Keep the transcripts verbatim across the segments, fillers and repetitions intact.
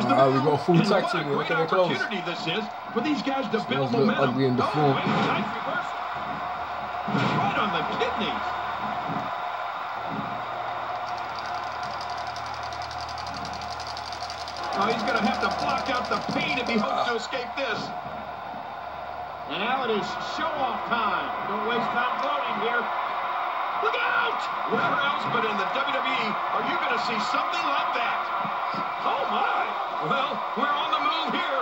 the Ah, we bell. got a full And tag what team a here. great Look at their clothes. opportunity this is for these guys to build Smells a little momentum. ugly in the Oh, floor. and a nice reverse. Right on the kidneys. Oh, he's going to have to block out the pain if he hopes to escape this. And now it is show-off time. Don't waste time gloating here. Look out! Where else but in the W W E are you going to see something like that? Oh, my. Well, we're on the move here.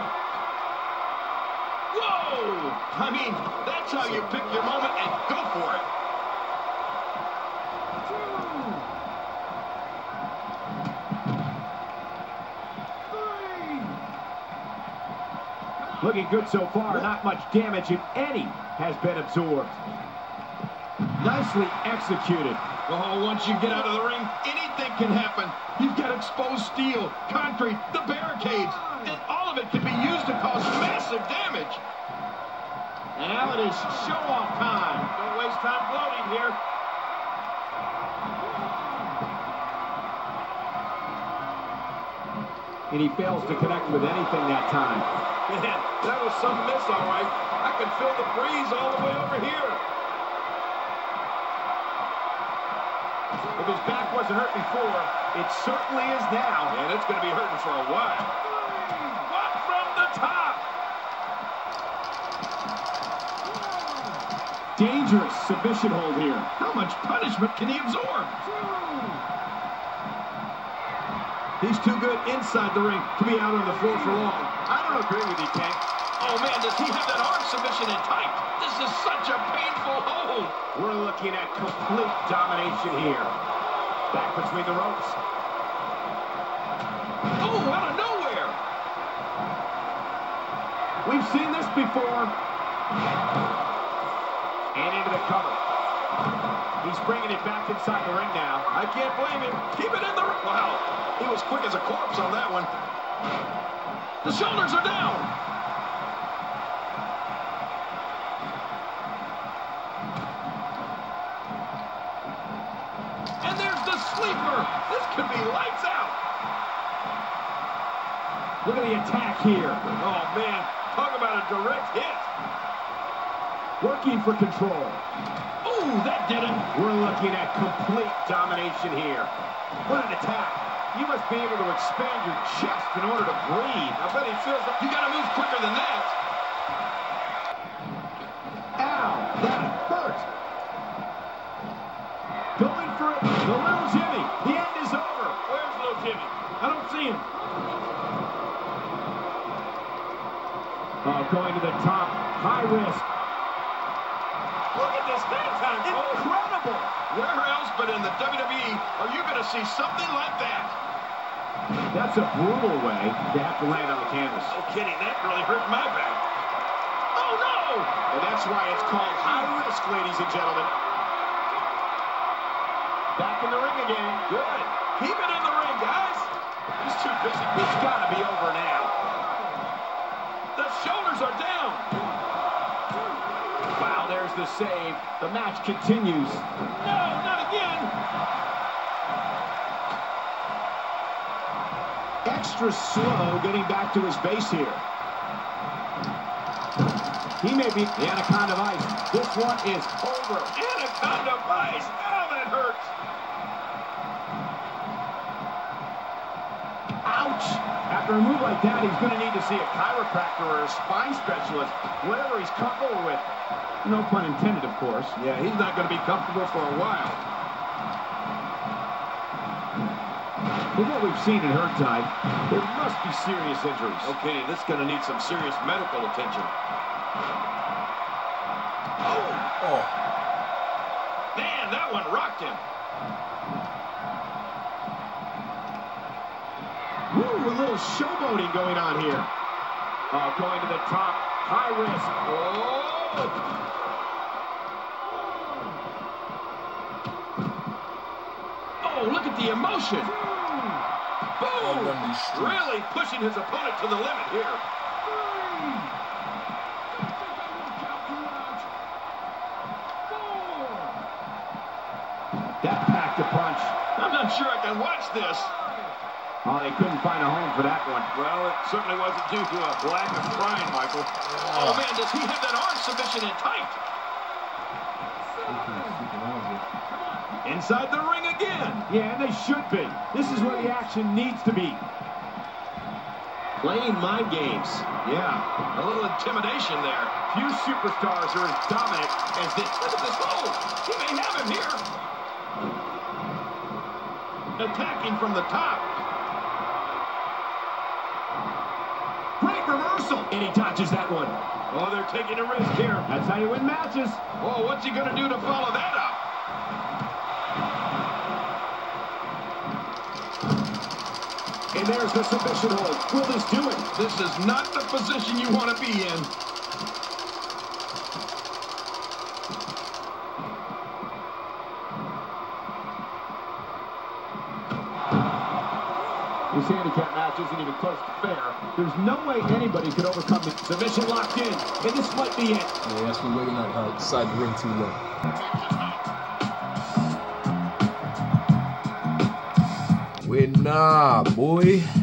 Whoa! I mean, that's how you pick your moment and go for it. Looking good so far. Not much damage, if any, has been absorbed. Nicely executed. Oh, once you get out of the ring, anything can happen. You've got exposed steel, concrete, the barricades, and all of it can be used to cause massive damage. And now it is show-off time. Don't waste time gloating here. And he fails to connect with anything that time. Man, that was some miss, all right. I can feel the breeze all the way over here. If his back wasn't hurt before, it certainly is now. And it's going to be hurting for a while. What from the top? Dangerous submission hold here. How much punishment can he absorb? He's too good inside the ring to be out on the floor for long. I don't agree with you, Tank. Oh, man, does he have that arm submission in tight? This is such a painful hold. We're looking at complete domination here. Back between the ropes. Oh, out of nowhere. We've seen this before. And into the cover. He's bringing it back inside the ring now. I can't blame him. Keep it in the ring. Wow, he was quick as a corpse on that one. The shoulders are down. And there's the sleeper. This could be lights out. Look at the attack here. Oh, man, talk about a direct hit. Working for control. Ooh, that did it. We're looking at complete domination here. What an attack. You must be able to expand your chest in order to breathe. I bet he feels like you got to move quicker than that. Ow, that hurt. Going for it, the little Jimmy. The end is over. Where's little Jimmy? I don't see him. Oh, going to the top. High risk. Look at this hang time. Incredible. Where else but in the W W E are you going to see something like that? That's a brutal way to have to land on the canvas. No kidding, that really hurt my back. Oh, no! And that's why it's called high risk, ladies and gentlemen. Back in the ring again. Good. Keep it in the ring, guys. He's too busy. It's got to be over now. The shoulders are down. Wow, there's the save. The match continues. No, not again. Extra slow getting back to his base here. He may be the Anaconda Vice. This one is over. Anaconda Vice. Oh, that hurts. Ouch! After a move like that, he's going to need to see a chiropractor or a spine specialist, whatever he's comfortable with. No pun intended, of course. Yeah, he's not going to be comfortable for a while. With what we've seen in Hurtide, there must be serious injuries. Okay, this is going to need some serious medical attention. Oh! Oh. Man, that one rocked him. Woo, a little showboating going on here. Uh, going to the top, high risk. Oh! Oh, look at the emotion. Boom! Really pushing his opponent to the limit here. That packed a punch. I'm not sure I can watch this. Oh, they couldn't find a home for that one. Well, it certainly wasn't due to a lack of trying, Michael. Oh, man, does he have that arm submission in tight? Inside the ring again. Yeah, and they should be. This is where the action needs to be. Playing mind games. Yeah, a little intimidation there. Few superstars are as dominant as this. Look at this hold. He may have him here. Attacking from the top. Great reversal. And he dodges that one. Oh, they're taking a risk here. That's how you win matches. Oh, what's he going to do to follow that up? And there's the submission hold. Will this do it? This is not the position you want to be in. This handicap match isn't even close to fair. There's no way anybody could overcome the submission locked in. And this might be it. Yeah, that's what Willie Nightheart decided to ring too low. Well, nah, boy.